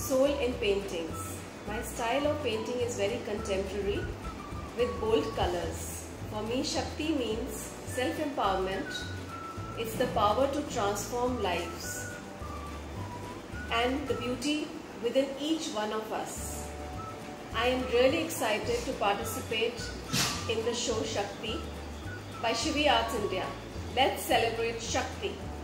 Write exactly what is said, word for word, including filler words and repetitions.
soul in paintings. My style of painting is very contemporary with bold colors. For me, Shakti means self-empowerment. It's the power to transform lives and the beauty within each one of us. I am really excited to participate in the show Shakti by Shivi Arts India. Let's celebrate Shakti.